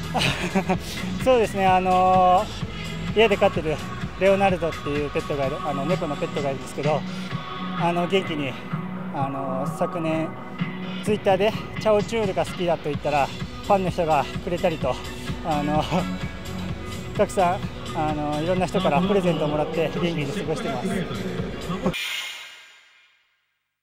そうですね、家で飼ってるレオナルドっていうペットがいる、猫のペットがいるんですけど、元気に、昨年ツイッターでチャオチュールが好きだと言ったらファンの人がくれたりと、たくさんいろんな人からプレゼントをもらって元気に過ごしています。